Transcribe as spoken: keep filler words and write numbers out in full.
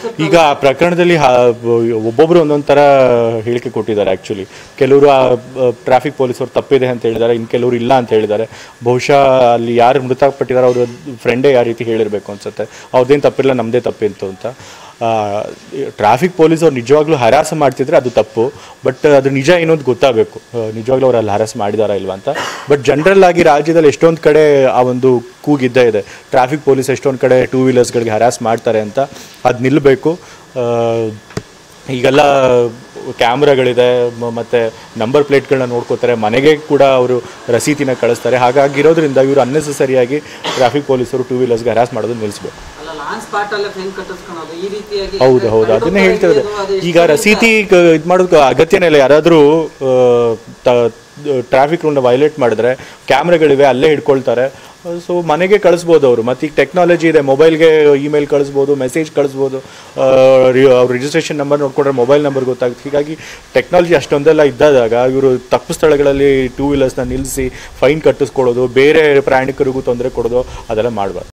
ಈಗ ಆ ಪ್ರಕರಣದಲ್ಲಿ ಒಬ್ಬೊಬ್ಬರು ಒಂದೊಂದು ಥರ ಹೇಳಿಕೆ ಕೊಟ್ಟಿದ್ದಾರೆ. ಆ್ಯಕ್ಚುಲಿ ಕೆಲವರು ಟ್ರಾಫಿಕ್ ಪೊಲೀಸರು ತಪ್ಪಿದೆ ಅಂತ ಹೇಳಿದ್ದಾರೆ, ಇನ್ನು ಕೆಲವರು ಇಲ್ಲ ಅಂತ ಹೇಳಿದ್ದಾರೆ. ಬಹುಶಃ ಅಲ್ಲಿ ಯಾರು ಮೃತಪಟ್ಟಿದ್ದಾರೆ ಅವ್ರ ಫ್ರೆಂಡೇ ಯಾವ ರೀತಿ ಹೇಳಿರಬೇಕು ಅನ್ಸುತ್ತೆ, ಅವ್ರದ್ದೇನು ತಪ್ಪಿಲ್ಲ ನಮ್ಮದೇ ತಪ್ಪಿತ್ತು ಅಂತ. ಟ್ರಾಫಿಕ್ ಪೊಲೀಸ್ ಅವ್ರು ನಿಜವಾಗ್ಲೂ ಹರಾಸ ಮಾಡ್ತಿದ್ರೆ ಅದು ತಪ್ಪು, ಬಟ್ ಅದು ನಿಜ ಏನೋದು ಗೊತ್ತಾಗಬೇಕು, ನಿಜವಾಗ್ಲೂ ಅವ್ರು ಅಲ್ಲಿ ಹರಾಸ್ ಮಾಡಿದಾರಾ ಇಲ್ವಾ ಅಂತ. ಬಟ್ ಜನರಲ್ ಆಗಿ ರಾಜ್ಯದಲ್ಲಿ ಎಷ್ಟೊಂದು ಕಡೆ ಆ ಒಂದು ಕೂಗಿದ್ದೇ ಇದೆ, ಟ್ರಾಫಿಕ್ ಪೊಲೀಸ್ ಎಷ್ಟೊಂದು ಕಡೆ ಟೂ ವೀಲರ್ಸ್ಗಳಿಗೆ ಹರಾಸ್ ಮಾಡ್ತಾರೆ ಅಂತ. ಅದು ನಿಲ್ಲಬೇಕು. ಈಗೆಲ್ಲ ಕ್ಯಾಮ್ರಾಗಳಿದೆ ಮತ್ತು ನಂಬರ್ ಪ್ಲೇಟ್ಗಳನ್ನ ನೋಡ್ಕೋತಾರೆ, ಮನೆಗೆ ಕೂಡ ಅವರು ರಸೀತಿನ ಕಳಿಸ್ತಾರೆ. ಹಾಗಾಗಿರೋದ್ರಿಂದ ಇವರು ಅನ್ನೆಸೆಸರಿಯಾಗಿ ಟ್ರಾಫಿಕ್ ಪೊಲೀಸರು ಟೂ ವೀಲರ್ಸ್ಗೆ ಹರಾಸ್ ಮಾಡೋದು ನಿಲ್ಲಿಸ್ಬೇಕು. ಹೌದು ಹೌದು ಅದನ್ನೇ ಹೇಳ್ತಿರೋದು. ಈಗ ರಸೀತಿ ಇದು ಮಾಡೋದು ಅಗತ್ಯನೇ ಇಲ್ಲ. ಯಾರಾದರೂ ಟ್ರಾಫಿಕ್ ರೂಲ್ನ ವೈಲೇಟ್ ಮಾಡಿದ್ರೆ ಕ್ಯಾಮ್ರಾಗಳಿವೆ, ಅಲ್ಲೇ ಹಿಡ್ಕೊಳ್ತಾರೆ. ಸೊ ಮನೆಗೆ ಕಳಿಸ್ಬೋದು ಅವರು. ಮತ್ತು ಈಗ ಟೆಕ್ನಾಲಜಿ ಇದೆ, ಮೊಬೈಲ್ಗೆ ಇಮೇಲ್ ಕಳಿಸ್ಬೋದು, ಮೆಸೇಜ್ ಕಳಿಸ್ಬೋದು, ಅವ್ರ ರಿಜಿಸ್ಟ್ರೇಷನ್ ನಂಬರ್ ನೋಡ್ಕೊಂಡ್ರೆ ಮೊಬೈಲ್ ನಂಬರ್ ಗೊತ್ತಾಗುತ್ತೆ. ಹೀಗಾಗಿ ಟೆಕ್ನಾಲಜಿ ಅಷ್ಟೊಂದೆಲ್ಲ ಇದ್ದಾಗ ಇವರು ತಪ್ಪು ಸ್ಥಳಗಳಲ್ಲಿ ಟೂ ವೀಲರ್ಸ್ನ ನಿಲ್ಲಿಸಿ ಫೈನ್ ಕಟ್ಟಿಸ್ಕೊಳ್ಳೋದು, ಬೇರೆ ಪ್ರಯಾಣಿಕರಿಗೂ ತೊಂದರೆ ಕೊಡೋದು ಅದೆಲ್ಲ ಮಾಡಬಾರ್ದು.